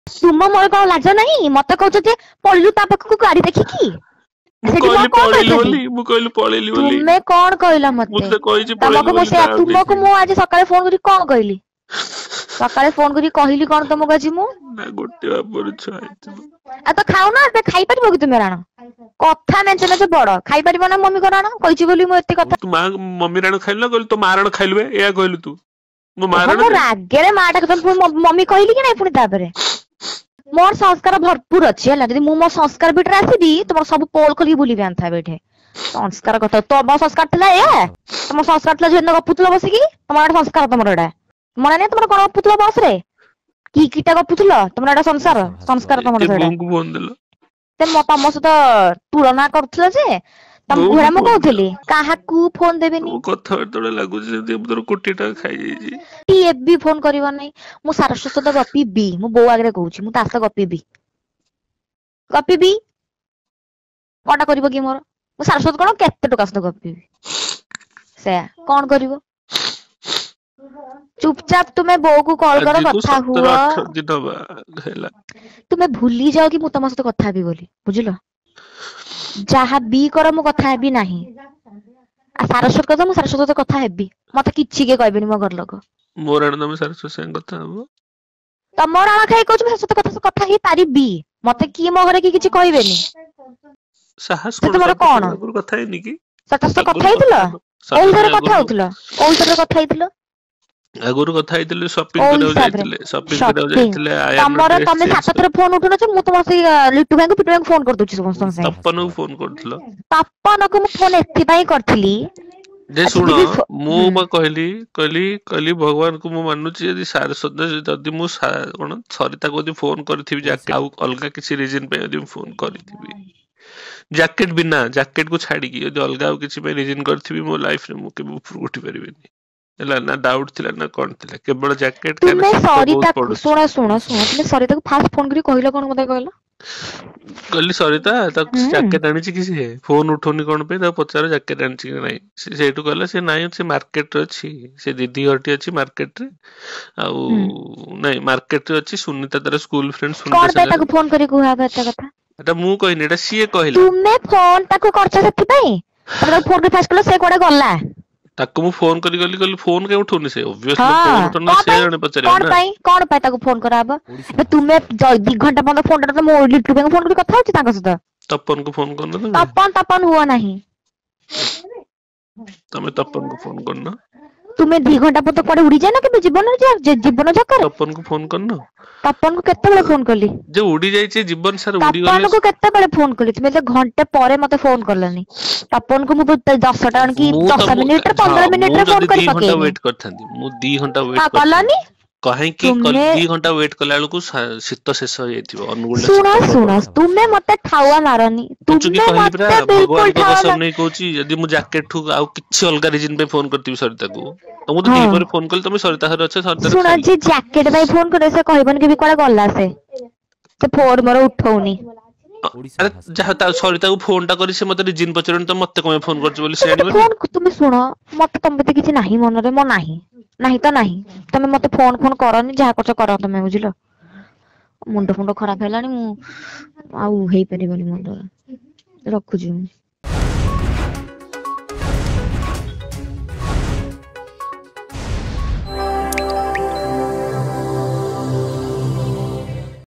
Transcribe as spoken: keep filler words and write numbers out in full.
तुम मोर कौन लाज नहीं मत कहू जे पळिलु ता पाखकु गाड़ी देखिकी मु सेठी कहली मो कौन पळेली कहथि बोली मु कहली पळेली बोली तुमे कौन कहला मु मते तो कहिची पळेली तुमको मो बोली से ता तुमको देखी मो आज सकाळे फोन करी कौन कहली सकाळे फोन करी कहली कौन तुमको आज मु ना गोटे बापर छुआ आइतलो आ तो खाऊ ना बे खाई परबो कि तुमे राण कथा मेंचे मेंचे बड़ खाई परबो ना मम्मी को राण कहिची बोली मो एते कथा तू मां मम्मी राण खाइल ना कहली तो मां राण खाइलबे एया कहली तू मो मां ओहो, राण मो रागेरे माटा कथा मम्मी कहली कि नहीं पुणी तापरे मोर संस्कार भरपूर अच्छी है यदि मु मो संस्कार बिटर आसीबी तुम सब पोल खोली बुली था बैठे संस्कार कथा तो मो संस्कार थिला ए तुम संस्कार थिला जेन गपुतलो बसिकी तुमर संस्कार तुमर एडा मन नै तुमर कोन गपुतलो बस रे की कीटा गपुतलो तुमर एडा संसार संस्कार तुमर एडा बोंग बोन देलो ते म तम सହିତ तुलना करथला जे तम घोड़ा म कहउथली काहाकू फोन देबेनी वो कथा तोड़े लागु जे तोर कोटी टा खाई जाई टी एबी फोन करबो नै मु सारस्वत सହିତ गपी बी मु बो आगरे कहउची मु तास गपी बी गपी बी कोटा करबो की मोर मु सारस्वत कोन केते टका सହିତ गपी से कोन करबो चुपचाप तुम्हें बो को कॉल करो कथा हुआ तुम्हें भूली जाओ कि मु तम सହିତ कथा भी बोली बुझिलो जहा बी कर मु कथा हेबी नाही आ सारस्वत कथा मु सारस्वत सହିତ कथा हेबी मते किछि के कहबेनी मो घर लोग मोर आन तम सारस्वत संग कथा हबो तमर आना खाई कहू सारस्वत कथा से कथा ही पारिबी मते की मो घरे की किछि कहबेनी साहस से तुमर कोन कथा है निकी सटस कथा हितलो ओइ धरे कथा होतलो ओइ धरे कथा हितलो आगुरु कथा हितले शॉपिंग करे जाइतले शॉपिंग करे जाइतले आया तमर तमे सात थर फोन उठनो छ मु तम से लिट्टू भाई को पिट्टू भाई को फोन कर दोछि समस्त से तपन को फोन करथलो तपन को मु फोन एथि भाई करथली जे सुनो मु म कहली कहली कहली भगवान को मु मानुची यदि सारस्वत जदि मु कोन सरिता को यदि फोन करथिबी जाके आ अलगा किसी रीजन पे यदि फोन करथिबी जैकेट बिना जैकेट को छाड़ी की यदि अलगा किसी पे रीजन करथिबी मो लाइफ रे मु के ऊपर उठी परिबेनी एला ना डाउट थिला ना कोन थिला केवल जैकेट के तुमे सरिता सुना सुना सुना तुमे सरिता को फास्ट फोन करी कहिलो कोन मते कहलो कहली सरिता तक जैकेट आनी छी किसी है फोन उठोनी कोन पे त पचार जैकेट आनी छी नहीं से सेटू कहला से नाही से मार्केट रे अछि से दीदी हटी अछि मार्केट रे आ नहीं मार्केट रे अछि सुनीता तार स्कूल फ्रेंड सुनीता कोन पे ताको फोन करी कुहा बेटा कथा एटा मु कहिनी एटा सीए कहिला तुमे फोन ताको करछ सेति पई तमे फोन के फास्ट कलो से कोडे गल्ला ताको मु फोन करी गली गली फोन के उठोनी से ऑब्वियसली फोन उठोनी से जने पचारे कोन पई कोन पई ताको फोन कराबो बे तुमे दो घंटा बंद फोन करत मो लिट्टू के फोन करी कथा होची ताको सदा तपन को फोन करना तुम तपन तपन हुआ नहीं तमे तपन को फोन करना तुमे दो घंटा पर तो कोडे उड़ी जाय ना के जीवन जे जीवन जकर तपन को फोन करना तपन को केते बेले फोन करली जे उड़ी जाय छे जीवन सार उड़ी गले तपन को केते बेले फोन करली तुमे जे घंटे परे मते फोन करलनी तपन को मु दस टन की दस मिनिट रे पंद्रह मिनिट रे फोन करी पके दो घंटा वेट करथांदी मु दो घंटा वेट करलनी कहे कि दो घंटा वेट कला को शीत शेष हो जाइथिबो अनुगुण सुना सुना तुमे मते ठावा मारनी तुमे मते बिल्कुल ठावा नहीं कहूची यदि मु जैकेट ठु आ किछि अलगा रीजन पे फोन करतिबी सरिता को तो मु तो दी पर फोन कल तुमे सरिता हर अच्छे सरिता सुना जी जैकेट भाई फोन करे से कहबन के भी कोला गल्ला से से फोन मोर उठौनी अरे जहा सरिता को फोन टा करी से मते रीजन पचरन तो मते कमे फोन करछ बोली से फोन तुमे सुनो मते तमते किछि नाही मन रे मो नाही नाही तो नाही तमे मते फोन फोन करनी जहा करछ कर तमे बुझिलो मुंड फुंड खराब हेलानी मु आउ हेई परिबनी मुंड रखु जी।